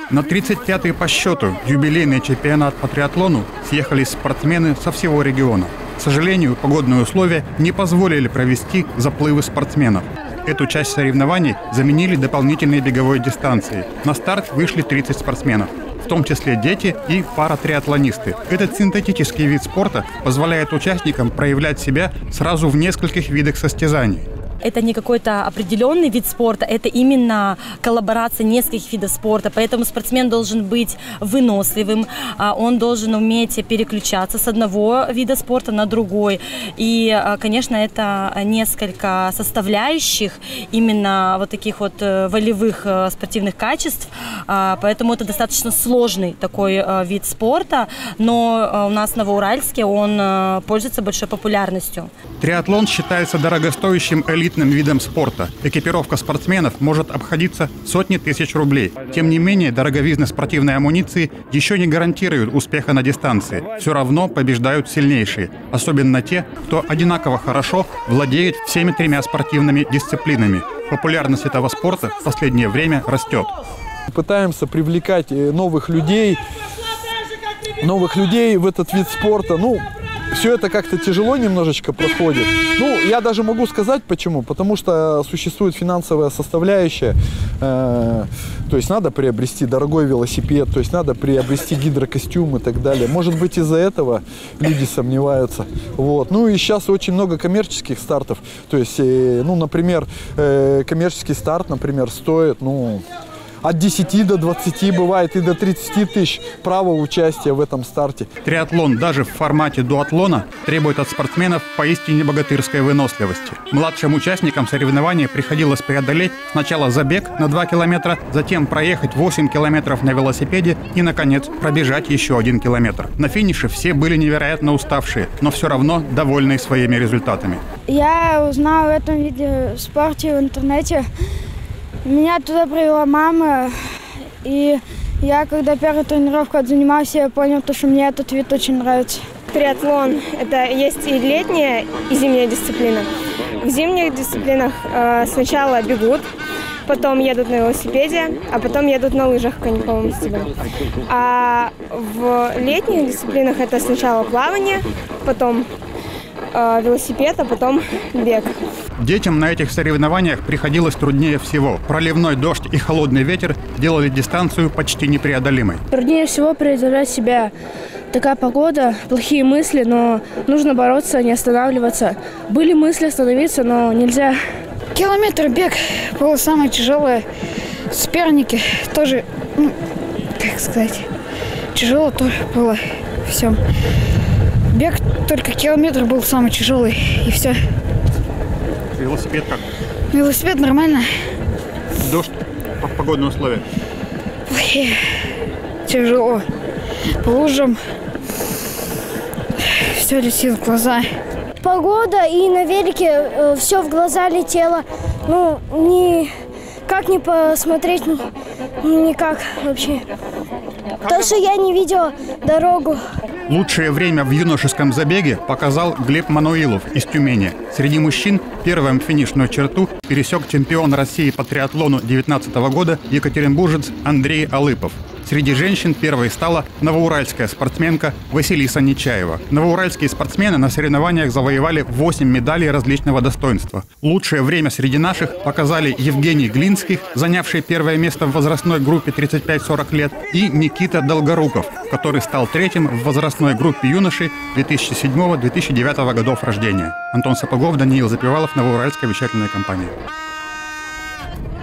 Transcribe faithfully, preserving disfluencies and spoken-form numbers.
На тридцать пятый по счету юбилейный чемпионат по триатлону съехались спортсмены со всего региона. К сожалению, погодные условия не позволили провести заплывы спортсменов. Эту часть соревнований заменили дополнительной беговой дистанцией. На старт вышли тридцать спортсменов, в том числе дети и паратриатлонисты. Этот синтетический вид спорта позволяет участникам проявлять себя сразу в нескольких видах состязаний. Это не какой-то определенный вид спорта, это именно коллаборация нескольких видов спорта. Поэтому спортсмен должен быть выносливым, он должен уметь переключаться с одного вида спорта на другой. И, конечно, это несколько составляющих именно вот таких вот волевых спортивных качеств. Поэтому это достаточно сложный такой вид спорта, но у нас в Новоуральске он пользуется большой популярностью. Триатлон считается дорогостоящим элитным видом спорта. Экипировка спортсменов может обходиться сотни тысяч рублей. Тем не менее, дороговизна спортивной амуниции еще не гарантирует успеха на дистанции. Все равно побеждают сильнейшие, особенно те, кто одинаково хорошо владеет всеми тремя спортивными дисциплинами. Популярность этого спорта в последнее время растет. Пытаемся привлекать новых людей, новых людей в этот вид спорта. Ну, все это как-то тяжело немножечко проходит. Ну, я даже могу сказать почему. Потому что существует финансовая составляющая. Э, то есть надо приобрести дорогой велосипед, то есть надо приобрести гидрокостюм и так далее. Может быть, из-за этого люди сомневаются. Вот. Ну и сейчас очень много коммерческих стартов. То есть, э, ну, например, э, коммерческий старт, например, стоит, ну... от десяти до двадцати, бывает и до тридцати тысяч права участия в этом старте. Триатлон даже в формате дуатлона требует от спортсменов поистине богатырской выносливости. Младшим участникам соревнования приходилось преодолеть сначала забег на два километра, затем проехать восемь километров на велосипеде и, наконец, пробежать еще один километр. На финише все были невероятно уставшие, но все равно довольны своими результатами. Я узнал об этом виде спорте в интернете. Меня туда привела мама, и я, когда первую тренировку отзанимался, я понял, что мне этот вид очень нравится. Триатлон – это есть и летняя, и зимняя дисциплина. В зимних дисциплинах э, сначала бегут, потом едут на велосипеде, а потом едут на лыжах в коньковом стиле. А в летних дисциплинах это сначала плавание, потом э, велосипед, а потом бег. Детям на этих соревнованиях приходилось труднее всего. Проливной дождь и холодный ветер делали дистанцию почти непреодолимой. Труднее всего преодолеть себя. Такая погода, плохие мысли, но нужно бороться, не останавливаться. Были мысли остановиться, но нельзя. Километр бег было самое тяжелое. Соперники тоже, ну, как сказать, тяжело тоже было все. Бег только километр был самый тяжелый, и все. Велосипед как? Велосипед нормально. Дождь, погодные условия? Ой, тяжело. По лужам все летит в глаза. Погода, и на велике э, все в глаза летело. Ну, никак не посмотреть, ни, никак вообще. Потому что я не видела дорогу. Лучшее время в юношеском забеге показал Глеб Мануилов из Тюмени. Среди мужчин первым финишную черту пересек чемпион России по триатлону две тысячи девятнадцатого года екатеринбуржец Андрей Алыпов. Среди женщин первой стала новоуральская спортсменка Василиса Нечаева. Новоуральские спортсмены на соревнованиях завоевали восемь медалей различного достоинства. Лучшее время среди наших показали Евгений Глинских, занявший первое место в возрастной группе тридцать пять сорок лет, и Никита Долгоруков, который стал третьим в возрастной группе юношей две тысячи седьмого — две тысячи девятого годов рождения. Антон Сапогов, Даниил Запевалов, Новоуральская вещательная компания.